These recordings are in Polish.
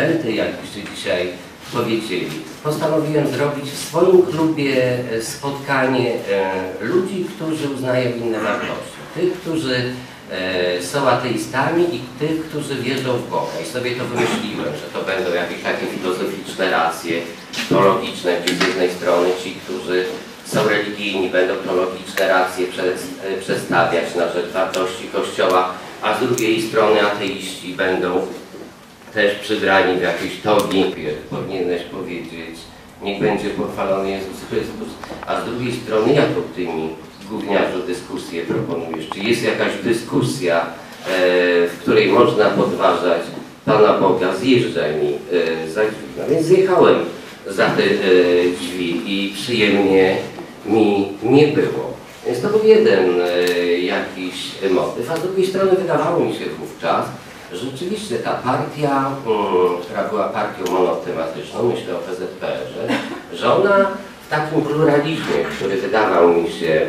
zachęty, jakbyście dzisiaj powiedzieli. Postanowiłem zrobić w swoim klubie spotkanie ludzi, którzy uznają inne wartości. Tych, którzy są ateistami i tych, którzy wierzą w Boga. I sobie to wymyśliłem, że to będą jakieś takie filozoficzne racje teologiczne, gdzie z jednej strony ci, którzy są religijni, będą teologiczne racje przedstawiać na rzecz wartości Kościoła, a z drugiej strony ateiści będą też przybrani w jakieś togi. Powinieneś powiedzieć, niech będzie pochwalony Jezus Chrystus. A z drugiej strony, jaką tymi gówniarzu dyskusję proponujesz? Czy jest jakaś dyskusja, w której można podważać Pana Boga? Zjeżdżaj mi za drzwi. No więc zjechałem za te drzwi i przyjemnie mi nie było. Więc to był jeden jakiś motyw, a z drugiej strony wydawało mi się wówczas, że rzeczywiście ta partia, która była partią monotematyczną, myślę o PZPR-ze, że ona w takim pluralizmie, który wydawał mi się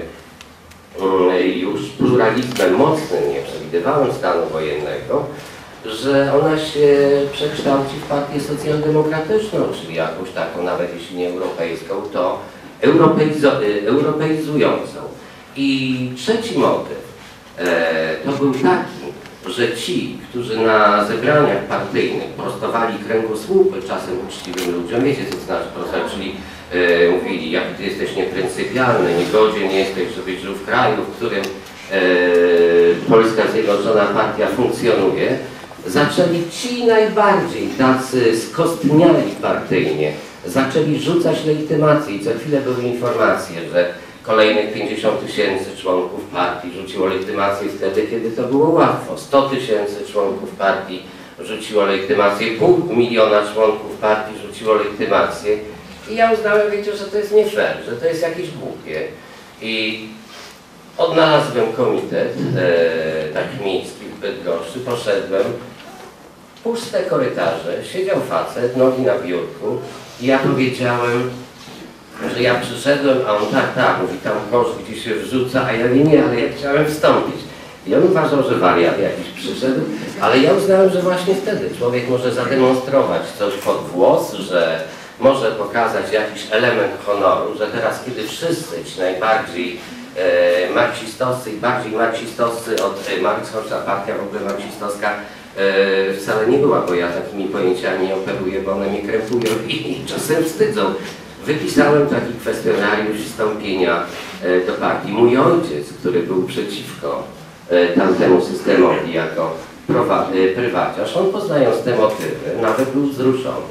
już pluralizmem mocnym, nie przewidywałem stanu wojennego, że ona się przekształci w partię socjaldemokratyczną, czyli jakąś taką, nawet jeśli nie europejską, to europeizującą. I trzeci motyw to był taki, że ci, którzy na zebraniach partyjnych prostowali kręgosłupy czasem uczciwym ludziom, wiecie co to znaczy prostować, czyli mówili, jak ty jesteś niepryncypialny, niegodzien jesteś, żebyś żył w kraju, w którym Polska Zjednoczona Partia funkcjonuje, zaczęli ci najbardziej tacy skostniali partyjnie, zaczęli rzucać legitymacje i co chwilę były informacje, że kolejnych 50 000 członków partii rzuciło legitymację wtedy, kiedy to było łatwo. 100 000 członków partii rzuciło legitymację, 500 000 członków partii rzuciło legitymację. I ja uznałem, wiecie, że to jest nie fair, że to jest jakieś głupie. I odnalazłem komitet taki miejski w Bydgoszczy, poszedłem, puste korytarze, siedział facet, nogi na biurku i ja powiedziałem, że ja przyszedłem, a on tak, mówi, tam kosz gdzie się wrzuca, a ja mówię, nie, ale ja chciałem wstąpić. I on uważał, że wariat jakiś przyszedł, ale ja uznałem, że właśnie wtedy człowiek może zademonstrować coś pod włos, że może pokazać jakiś element honoru, że teraz, kiedy wszyscy ci najbardziej marksistowscy i bardziej marksistowscy od Marx, choć ta partia w ogóle marksistowska wcale nie była, bo ja takimi pojęciami nie operuję, bo one mnie krępują i czasem wstydzą. Wypisałem taki kwestionariusz wstąpienia do partii. Mój ojciec, który był przeciwko tamtemu systemowi jako prywaciarz, on poznając te motywy, nawet był wzruszony.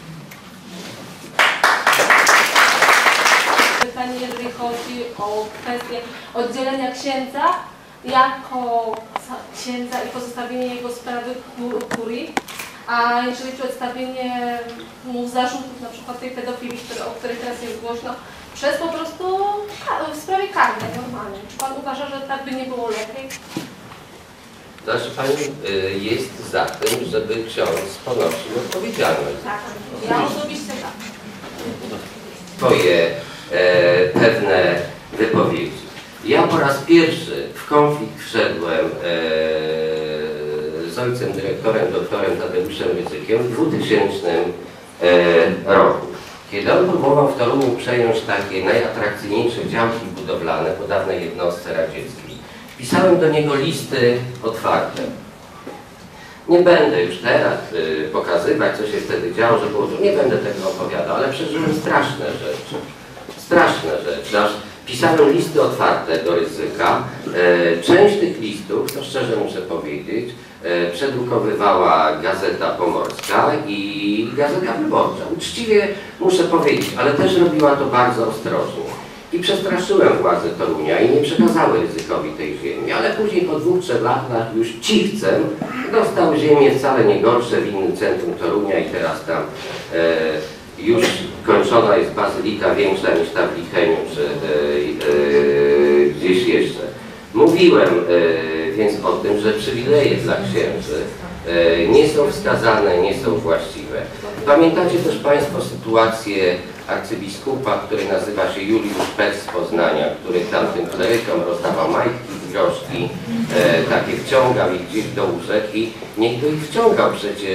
Pytanie, jeżeli chodzi o kwestię oddzielenia księdza jako księdza i pozostawienie jego sprawy kurii, a jeżeli przedstawienie mu zarzutów, na przykład tej pedofilii, o której teraz jest głośno, przez po prostu w sprawie karnej normalnie. Czy Pan uważa, że tak by nie było lepiej? Znaczy Pani jest za tym, żeby ksiądz ponosił odpowiedzialność. Tak, ja osobiście tak. Swoje pewne wypowiedzi. Ja po raz pierwszy w konflikt wszedłem z ojcem dyrektorem, doktorem Tadeuszem Rydzykiem w 2000 roku. Kiedy on próbował w Toruniu przejąć takie najatrakcyjniejsze działki budowlane po dawnej jednostce radzieckiej, pisałem do niego listy otwarte. Nie będę już teraz pokazywać, co się wtedy działo, że było, nie będę tego opowiadał, ale przeżyłem straszne rzeczy. Straszne rzeczy. Aż pisałem listy otwarte do Rydzyka. Część tych listów, to szczerze muszę powiedzieć, przedrukowywała Gazeta Pomorska i Gazeta Wyborcza. Uczciwie muszę powiedzieć, ale też robiła to bardzo ostrożnie. I przestraszyłem władze Torunia i nie przekazały Rydzykowi tej ziemi, ale później po 2-3 latach już cichcem dostał ziemię wcale nie gorsze w innym centrum Torunia i teraz tam już kończona jest bazylika większa niż ta w Licheniu czy gdzieś jeszcze. Mówiłem więc o tym, że przywileje dla księży nie są wskazane, nie są właściwe. Pamiętacie też Państwo sytuację arcybiskupa, który nazywa się Juliusz Pec z Poznania, który tamtym klerykom rozdawał majtki, groszki, takie wciągał ich gdzieś do łóżek i niech by ich wciągał przecież.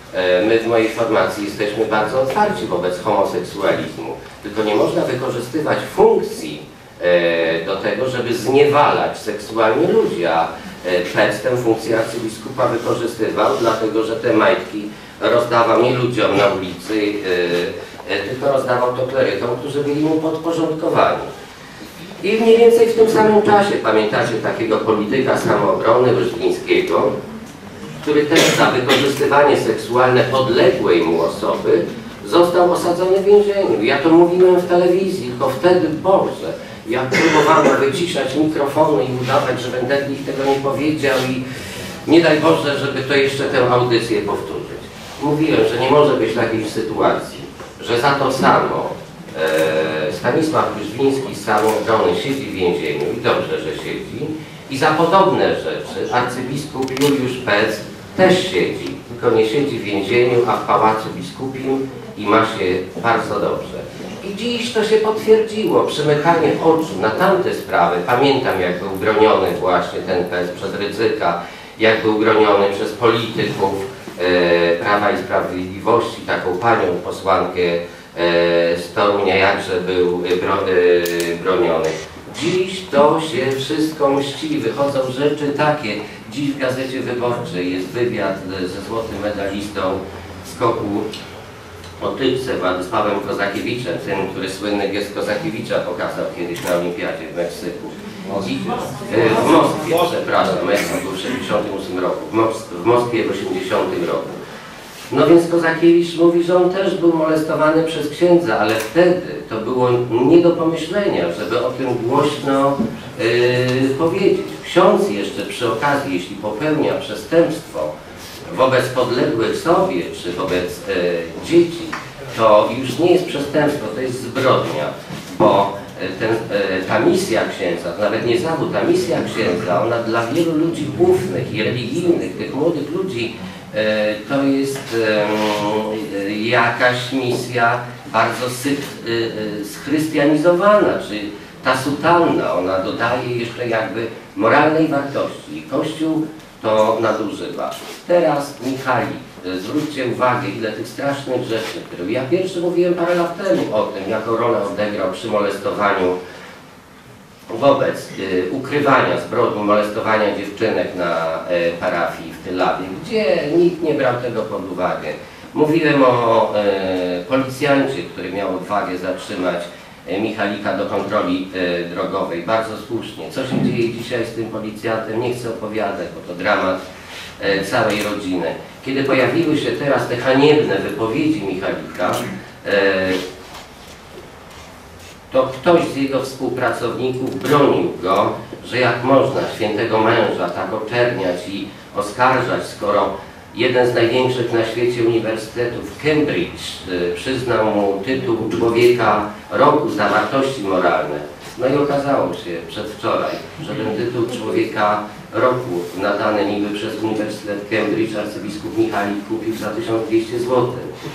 My w mojej formacji jesteśmy bardzo otwarci wobec homoseksualizmu, tylko nie można wykorzystywać funkcji do tego, żeby zniewalać seksualnie ludzi, a Pec tę funkcję arcybiskupa wykorzystywał, dlatego że te majtki rozdawał nie ludziom na ulicy, tylko rozdawał to klerykom, którzy byli mu podporządkowani. I mniej więcej w tym samym czasie, pamiętacie takiego polityka samoobrony Wyszyńskiego, który też za wykorzystywanie seksualne podległej mu osoby został osadzony w więzieniu. Ja to mówiłem w telewizji, tylko wtedy, Boże, jak próbowano wyciszać mikrofony i udawać, że Wendeglich tego nie powiedział i nie daj Boże, żeby to jeszcze tę audycję powtórzyć. Mówiłem, że nie może być takiej sytuacji, że za to samo Stanisław Wyszyński z Samoobrony siedzi w więzieniu i dobrze, że siedzi, i za podobne rzeczy arcybiskup Juliusz Pec też siedzi, tylko nie siedzi w więzieniu, a w Pałacu Biskupim i ma się bardzo dobrze. I dziś to się potwierdziło, przymykanie oczu na tamte sprawy. Pamiętam, jak był broniony właśnie ten Pec przez Rydzyka, jak był broniony przez polityków Prawa i Sprawiedliwości, taką panią posłankę z Torunia, jakże był broniony. Dziś to się wszystko mści, wychodzą rzeczy takie. Dziś w Gazecie Wyborczej jest wywiad ze złotym medalistą skoku o tyczce Władysławem Kozakiewiczem, tym, który słynny gest Kozakiewicza pokazał kiedyś na olimpiadzie w Meksyku. W Moskwie, przepraszam, Meksyk był w 1968 roku, w Moskwie w 1980 roku. No więc Kozakiewicz mówi, że on też był molestowany przez księdza, ale wtedy to było nie do pomyślenia, żeby o tym głośno powiedzieć. Ksiądz jeszcze przy okazji, jeśli popełnia przestępstwo wobec podległych sobie, czy wobec dzieci, to już nie jest przestępstwo, to jest zbrodnia, bo ta misja księdza, to nawet nie zawód, ta misja księdza, ona dla wielu ludzi ufnych i religijnych, tych młodych ludzi, to jest jakaś misja bardzo schrystianizowana, czy ta sutanna, ona dodaje jeszcze jakby moralnej wartości i Kościół to nadużywa. Teraz Michalik, zwróćcie uwagę, ile tych strasznych rzeczy, które ja pierwszy mówiłem parę lat temu o tym, jaką rolę odegrał przy molestowaniu wobec ukrywania zbrodni molestowania dziewczynek na parafii w Tylawie, gdzie nikt nie brał tego pod uwagę. Mówiłem o policjancie, który miał odwagę zatrzymać Michalika do kontroli drogowej. Bardzo słusznie. Co się dzieje dzisiaj z tym policjantem? Nie chcę opowiadać, bo to dramat całej rodziny. Kiedy pojawiły się teraz te haniebne wypowiedzi Michalika, to ktoś z jego współpracowników bronił go, że jak można świętego męża tak oczerniać i oskarżać, skoro jeden z największych na świecie uniwersytetów, Cambridge, przyznał mu tytuł Człowieka Roku za wartości moralne. No i okazało się przedwczoraj, że ten tytuł Człowieka Roku nadany niby przez Uniwersytet Cambridge arcybiskup Michalik kupił za 1200 zł.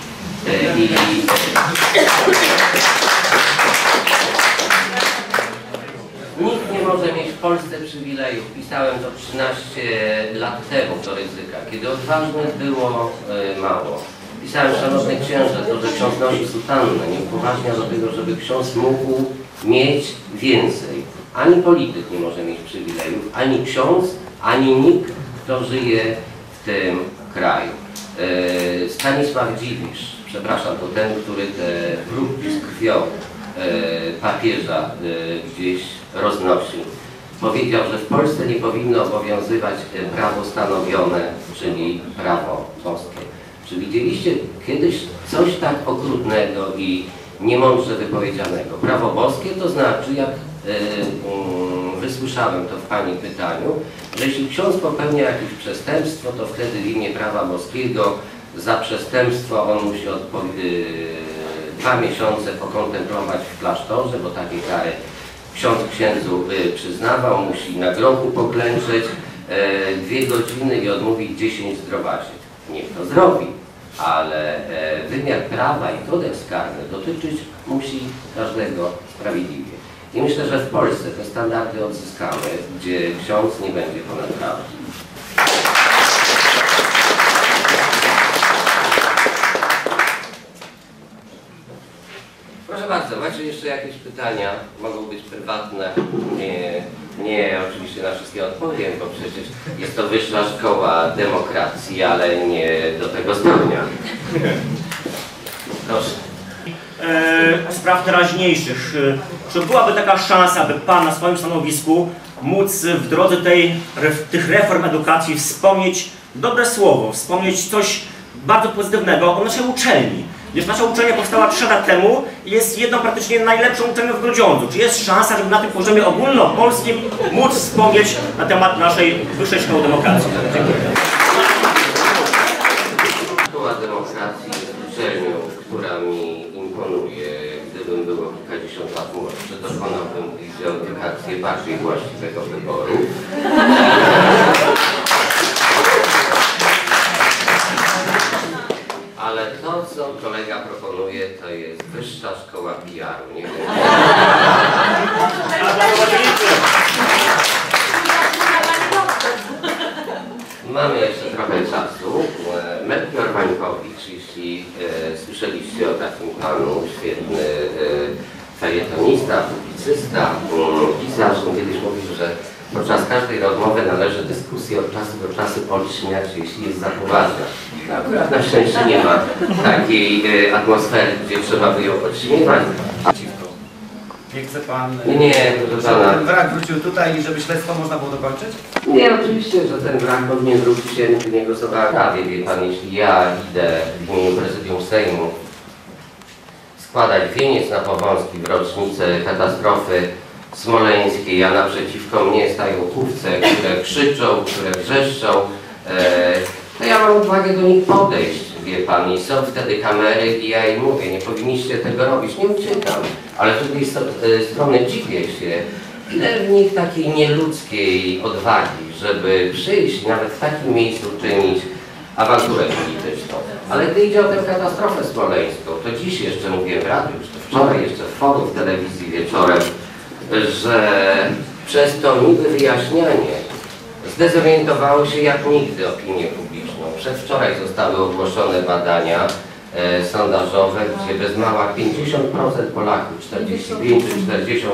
Nikt nie może mieć w Polsce przywilejów. Pisałem to 13 lat temu do Rydzyka, kiedy odważnych było mało. Pisałem, szanowny księże, to, że ksiądz nosi sutannę, nie upoważnia do tego, żeby ksiądz mógł mieć więcej. Ani polityk nie może mieć przywilejów, ani ksiądz, ani nikt, kto żyje w tym kraju. Stanisław Dziwisz, przepraszam, to ten, który te próbki z krwią papieża gdzieś roznosi, powiedział, że w Polsce nie powinno obowiązywać prawo stanowione, czyli prawo boskie. Czy widzieliście kiedyś coś tak okrutnego i niemądrze wypowiedzianego? Prawo boskie to znaczy, jak wysłyszałem to w Pani pytaniu, że jeśli ksiądz popełnia jakieś przestępstwo, to wtedy w imię prawa boskiego za przestępstwo on musi 2 miesiące pokontemplować w klasztorze, bo takie kary ksiądz księdzu przyznawał, musi na grochu poklęczeć 2 godziny i odmówić 10 zdrowaśnic. Niech to zrobi, ale wymiar prawa i kodeks karny dotyczyć musi każdego sprawiedliwie. I myślę, że w Polsce te standardy odzyskamy, gdzie ksiądz nie będzie ponad prawem. Macie jeszcze jakieś pytania? Mogą być prywatne. Nie, oczywiście na wszystkie odpowiem, bo przecież jest to wyższa szkoła demokracji, ale nie do tego stopnia. Proszę. Spraw teraźniejszych. Czy byłaby taka szansa, by Pan na swoim stanowisku móc w drodze tych reform edukacji wspomnieć dobre słowo, wspomnieć coś bardzo pozytywnego o naszej uczelni? Gdyż nasza uczelnia powstała 3 lat temu i jest jedną praktycznie najlepszą uczelnią w Grudziądzu. Czy jest szansa, żeby na tym poziomie ogólnopolskim móc wspomnieć na temat naszej Wyższej Szkoły Demokracji? Dziękuję. Szkoła Demokracji jest uczelnią, która mi imponuje. Gdybym było kilkadziesiąt lat młodszy, dokonałbym z edukację bardziej właściwego wyboru. Ale to, co kolega proponuje, to jest wyższa szkoła PR-u. Nie wiem. Mamy jeszcze trochę czasu. Melchior Wańkowicz, jeśli słyszeliście o takim panu, świetny felietonista, publicysta, pisarz, kiedyś mówił, że podczas każdej rozmowy należy dyskusję od czasu do czasu podśmiać, jeśli jest za poważna. Akurat na szczęście nie ma takiej atmosfery, gdzie trzeba by ją podśmiewać. Nie chce Pan, Nie, proszę pana. żeby ten wrak wrócił tutaj i żeby śledztwo można było dokończyć? Nie, oczywiście, że ten brak powinien wrócić się do niego sobie. Wie pan, jeśli ja idę w imieniu Prezydium Sejmu składać wieniec na Powązki w rocznicę katastrofy smoleńskiej, a naprzeciwko mnie stają chówce, które krzyczą, które wrzeszczą, to ja mam odwagę do nich podejść, wie pan, i są wtedy kamery i ja im mówię, nie powinniście tego robić, nie uciekam, ale z drugiej strony dziwię się, ile w nich takiej nieludzkiej odwagi, żeby przyjść i nawet w takim miejscu czynić awanturę polityczną. Ale gdy idzie o tę katastrofę smoleńską, to dziś jeszcze mówię w radiu, czy to wczoraj jeszcze w forum w telewizji wieczorem, że przez to niby wyjaśnianie zdezorientowało się jak nigdy opinię publiczną. Przedwczoraj zostały ogłoszone badania sondażowe, gdzie bez mała 50% Polaków, 45 czy 46%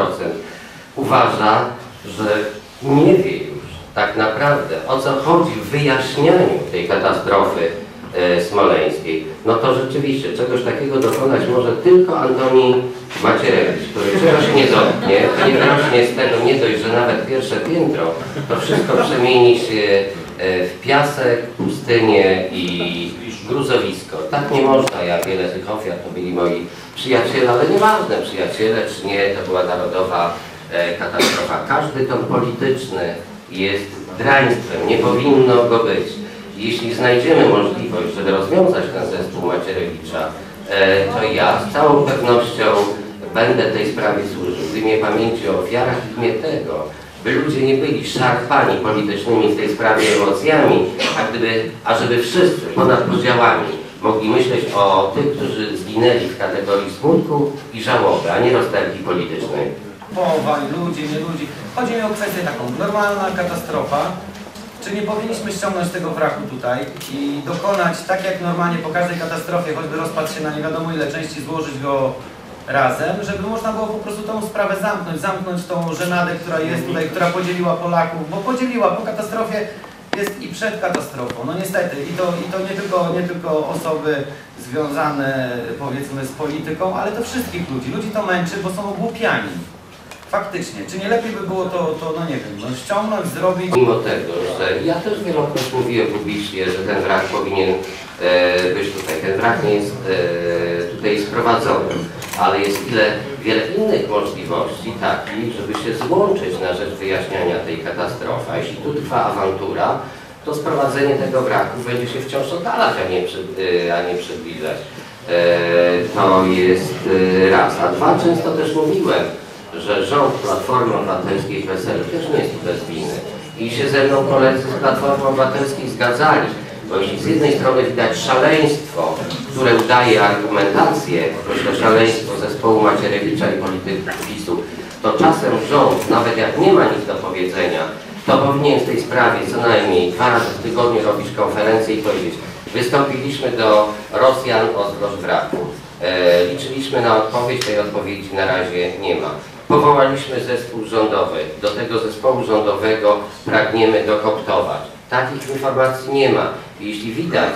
uważa, że nie wie już tak naprawdę o co chodzi w wyjaśnianiu tej katastrofy smoleńskiej. No to rzeczywiście czegoś takiego dokonać może tylko Antoni Macierewicz, który czego się nie dotknie, to nie wyrośnie z tego nie dość, że nawet pierwsze piętro, to wszystko przemieni się w piasek, pustynię i gruzowisko. Tak nie można, jak wiele tych ofiar to byli moi przyjaciele, ale nieważne przyjaciele czy nie, to była narodowa katastrofa. Każdy ton polityczny jest draństwem, nie powinno go być. Jeśli znajdziemy możliwość, żeby rozwiązać ten zespół Macierewicza, to ja z całą pewnością będę tej sprawie służył. W imię pamięci o ofiarach i w imię tego, by ludzie nie byli szarpani politycznymi w tej sprawie emocjami, a żeby wszyscy ponad podziałami mogli myśleć o tych, którzy zginęli w kategorii smutku i żałoby, a nie rozterki politycznej. Powaj, ludzie, nie ludzi. Chodzi mi o kwestię taką, normalna katastrofa. Czy nie powinniśmy ściągnąć tego wraku tutaj i dokonać, tak jak normalnie po każdej katastrofie, choćby rozpadł się na nie wiadomo ile części, złożyć go razem, żeby można było po prostu tą sprawę zamknąć tą żenadę, która jest tutaj, która podzieliła Polaków, bo podzieliła po katastrofie, jest i przed katastrofą. No niestety, i to nie tylko osoby związane, powiedzmy, z polityką, ale to wszystkich ludzi. Ludzi to męczy, bo są ogłupiani. Faktycznie, czy nie lepiej by było to no nie wiem, no ściągnąć, zrobić... Mimo tego, że ja też wielokrotnie mówiłem publicznie, że ten wrak powinien być tutaj. Ten wrak nie jest tutaj sprowadzony, ale jest wiele innych możliwości takich, żeby się złączyć na rzecz wyjaśniania tej katastrofy. A jeśli tu trwa awantura, to sprowadzenie tego wraku będzie się wciąż oddalać, a nie przybliżać. To jest raz. A dwa, często też mówiłem, że rząd Platformy Obywatelskiej w PSL też nie jest tu bez winy. I się ze mną koledzy z Platformy Obywatelskiej zgadzali, bo jeśli z jednej strony widać szaleństwo, które udaje argumentację, to szaleństwo zespołu Macierewicza i polityków PiS-u, to czasem rząd, nawet jak nie ma nic do powiedzenia, to powinien w tej sprawie co najmniej 2 razy w tygodniu robić konferencję i powiedzieć: Wystąpiliśmy do Rosjan o zwrot wraku. Liczyliśmy na odpowiedź, tej odpowiedzi na razie nie ma. Powołaliśmy zespół rządowy. Do tego zespołu rządowego pragniemy dokoptować. Takich informacji nie ma. Jeśli widać,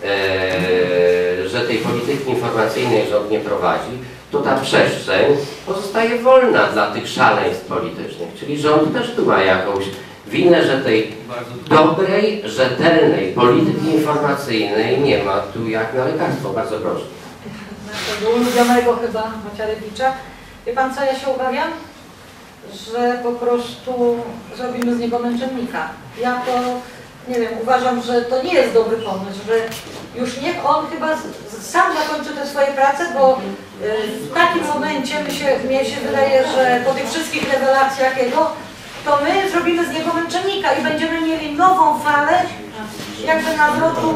że tej polityki informacyjnej rząd nie prowadzi, to ta przestrzeń pozostaje wolna dla tych szaleństw politycznych. Czyli rząd też tu ma jakąś winę, że tej dobrej, rzetelnej polityki informacyjnej nie ma tu jak na lekarstwo. Bardzo proszę. Naszego ulubionego chyba Macierewicza. Wie pan co, ja się obawiam? Że po prostu zrobimy z niego męczennika. Ja to, nie wiem, uważam, że to nie jest dobry pomysł, że już niech on chyba sam zakończy te swoje prace, bo w takim momencie mnie się wydaje, że po tych wszystkich rewelacjach jego, to my zrobimy z niego męczennika i będziemy mieli nową falę jakby nawrotu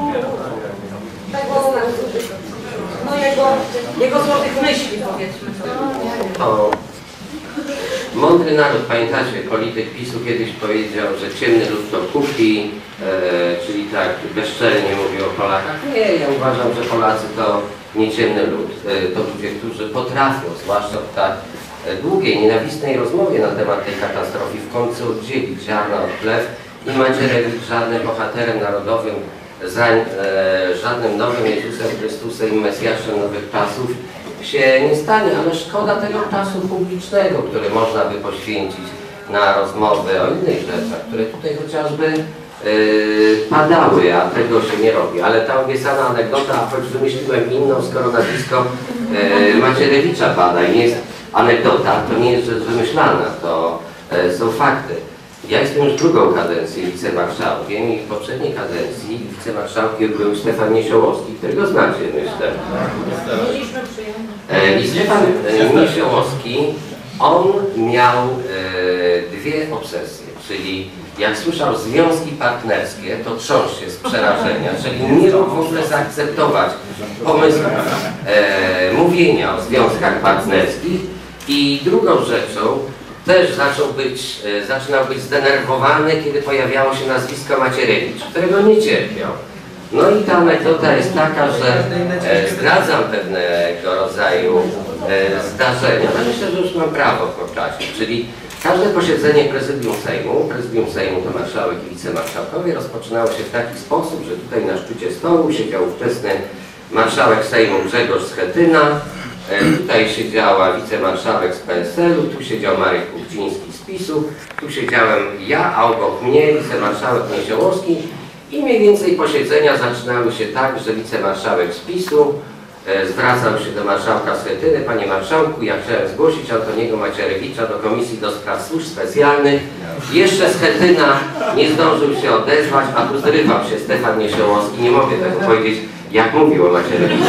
tego, no jego złotych myśli, powiedzmy. To mądry naród, pamiętacie, polityk PiS-u kiedyś powiedział, że ciemny lud to kupi, czyli tak bezczelnie mówił o Polakach. Nie, ja uważam, że Polacy to nie ciemny lud, to ludzie, którzy potrafią, zwłaszcza w tak długiej, nienawistnej rozmowie na temat tej katastrofy, w końcu oddzielić ziarno od plew i Macierewicz żadnym bohaterem narodowym, żadnym nowym Jezusem Chrystusem i Mesjaszem nowych czasów się nie stanie, ale szkoda tego czasu publicznego, który można by poświęcić na rozmowy o innych rzeczach, które tutaj chociażby padały, a tego się nie robi. Ale ta obiecana anegdota, a choć wymyśliłem inną, skoro nazwisko Macierewicza pada i nie jest anegdota, to nie jest rzecz wymyślana, to są fakty. Ja jestem już drugą kadencję wicemarszałkiem i w poprzedniej kadencji wicemarszałkiem był Stefan Niesiołowski, którego znacie, myślę. I Stefan Niesiołowski, on miał dwie obsesje, czyli jak słyszał związki partnerskie, to trząsł się z przerażenia, czyli nie mógł w ogóle zaakceptować pomysłu mówienia o związkach partnerskich. I drugą rzeczą, też zaczynał być zdenerwowany, kiedy pojawiało się nazwisko Macierewicz, którego nie cierpiał. No i ta anegdota jest taka, że zdradzam pewnego rodzaju zdarzenia, ale myślę, że już mam prawo w czasie, czyli każde posiedzenie Prezydium Sejmu to marszałek i wicemarszałkowie, rozpoczynało się w taki sposób, że tutaj na szczycie stołu siedział ówczesny marszałek Sejmu Grzegorz Schetyna, tutaj siedziała wicemarszałek z PSL-u, tu siedział Marek Kuchciński z PiS-u, tu siedziałem ja, a obok mnie wicemarszałek Niesiołowski i mniej więcej posiedzenia zaczynały się tak, że wicemarszałek z PiS-u zwracał się do marszałka Schetyny: panie marszałku, ja chciałem zgłosić Antoniego Macierewicza do Komisji do Spraw Służb Specjalnych. Jeszcze Schetyna nie zdążył się odezwać, a tu zrywał się Stefan Niesiołowski. Nie mogę tego powiedzieć, jak mówił o Macierewiczu.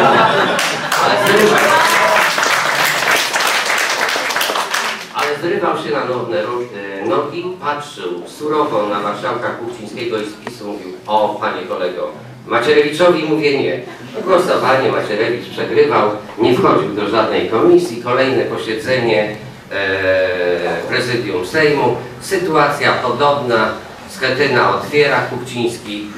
Ale zrywał się na nogi, patrzył surowo na marszałka Kuchcińskiego i z PiS-u mówił: o, panie kolego, Macierewiczowi mówię nie. Głosowanie Macierewicz przegrywał, nie wchodził do żadnej komisji. Kolejne posiedzenie Prezydium Sejmu, sytuacja podobna. Schetyna otwiera, Kuchciński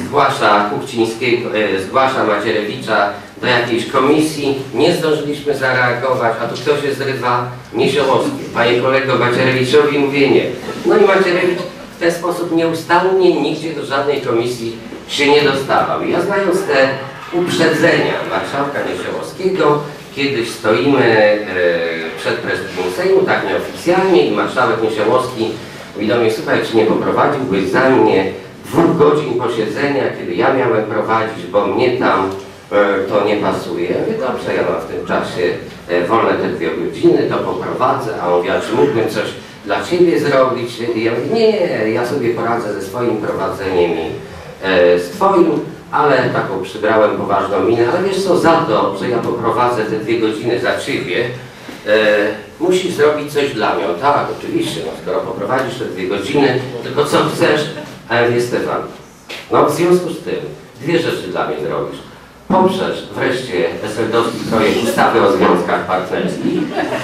zgłasza Macierewicza do jakiejś komisji. Nie zdążyliśmy zareagować, a tu ktoś się zrywa: Niesiołowski, panie kolego, Macierewiczowi mówię nie. No i Macierewicz w ten sposób nieustannie nigdzie do żadnej komisji się nie dostawał. I ja, znając te uprzedzenia marszałka Niesiołowskiego, kiedyś stoimy przed Prezydium Sejmu, tak nieoficjalnie, i marszałek Niesiołowski mówi do mnie: słuchaj, czy nie poprowadziłbyś za mnie 2 godzin posiedzenia, kiedy ja miałem prowadzić, bo mnie tam to nie pasuje. Ja mówię: dobrze, ja mam w tym czasie wolne te 2 godziny, to poprowadzę. A on mówi: a czy mógłbym coś dla ciebie zrobić? I ja mówię: nie, ja sobie poradzę ze swoim prowadzeniem i z twoim, ale taką przybrałem poważną minę. Ale wiesz co, za to, że ja poprowadzę te 2 godziny za ciebie, musisz zrobić coś dla mnie. Tak, oczywiście, no, skoro poprowadzisz te 2 godziny, tylko co chcesz? A ja mówię: Stefan, no w związku z tym 2 rzeczy dla mnie zrobisz. Poprzesz wreszcie SLD-owski projekt ustawy o związkach partnerskich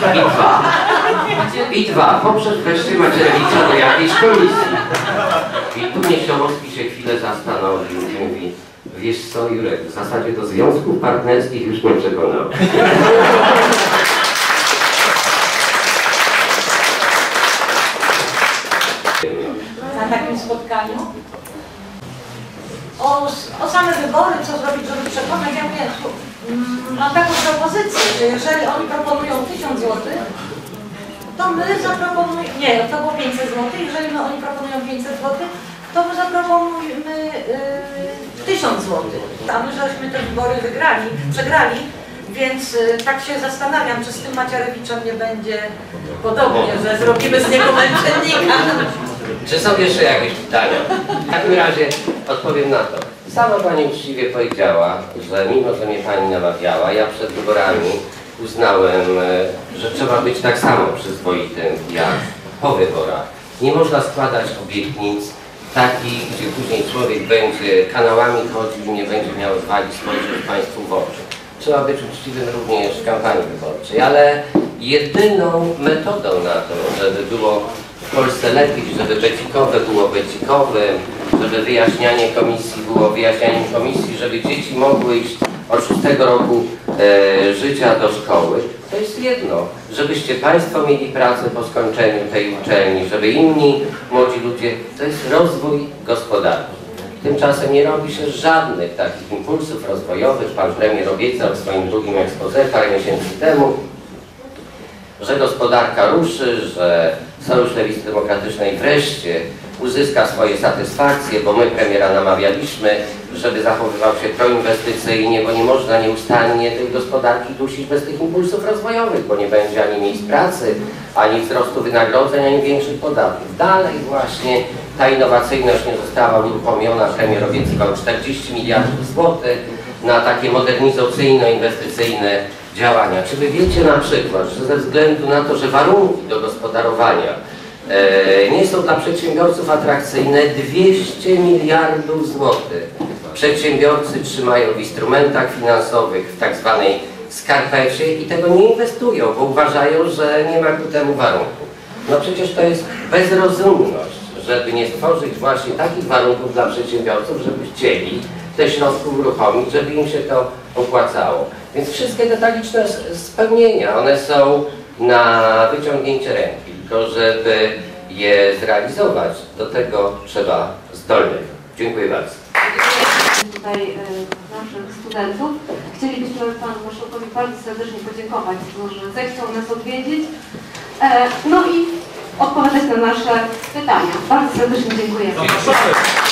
i dwa, poprzesz wreszcie Macierewicza do jakiejś komisji. I tu Niesiołowski się chwilę zastanowił i mówi, wiesz co, Jurek, w zasadzie do związków partnerskich już mnie przekonał. Na takim spotkaniu. O same wybory, co zrobić, żeby przekonać, ja mówię, mam taką propozycję, że jeżeli oni proponują 1000 zł, to my zaproponujemy, nie, to było 500 zł, jeżeli oni proponują 500 zł, to my zaproponujemy 1000 zł. A my żeśmy te wybory przegrali, więc tak się zastanawiam, czy z tym Macierewiczem nie będzie podobnie, że zrobimy z niego męczennika. Czy są jeszcze jakieś pytania? W takim razie odpowiem na to. Sama Pani uczciwie powiedziała, że mimo, że mnie Pani namawiała, ja przed wyborami uznałem, że trzeba być tak samo przyzwoitym jak po wyborach. Nie można składać obietnic takich, gdzie później człowiek będzie kanałami chodził i nie będzie miał odwagi spojrzeć Państwu w oczy. Trzeba być uczciwym również w kampanii wyborczej, ale jedyną metodą na to, żeby było w Polsce lepiej, żeby becikowe było becikowym, żeby wyjaśnianie komisji było wyjaśnianiem komisji, żeby dzieci mogły iść od 6 roku życia do szkoły, to jest jedno, żebyście Państwo mieli pracę po skończeniu tej uczelni, żeby inni młodzi ludzie, to jest rozwój gospodarczy. Tymczasem nie robi się żadnych takich impulsów rozwojowych. Pan premier obiecał w swoim drugim exposé parę miesięcy temu, że gospodarka ruszy, że Sojusz Lewicy Demokratycznej wreszcie uzyska swoje satysfakcje, bo my premiera namawialiśmy, żeby zachowywał się proinwestycyjnie, bo nie można nieustannie tej gospodarki dusić bez tych impulsów rozwojowych, bo nie będzie ani miejsc pracy, ani wzrostu wynagrodzeń, ani większych podatków. Dalej właśnie ta innowacyjność nie została uruchomiona. Premier obiecywał 40 miliardów złotych na takie modernizacyjno-inwestycyjne działania. Czy Wy wiecie na przykład, że ze względu na to, że warunki do gospodarowania nie są dla przedsiębiorców atrakcyjne, 200 miliardów złotych przedsiębiorcy trzymają w instrumentach finansowych, w tak zwanej skarpecie i tego nie inwestują, bo uważają, że nie ma ku temu warunku. No przecież to jest bezrozumność, żeby nie stworzyć właśnie takich warunków dla przedsiębiorców, żeby chcieli te środki uruchomić, żeby im się to opłacało. Więc wszystkie detaliczne spełnienia, one są na wyciągnięcie ręki, tylko żeby je zrealizować, do tego trzeba zdolnych. Dziękuję bardzo. Tutaj naszych studentów. Chcielibyśmy Panu Marszałkowi bardzo serdecznie podziękować za to, że zechciał nas odwiedzić, no i odpowiadać na nasze pytania. Bardzo serdecznie dziękujemy.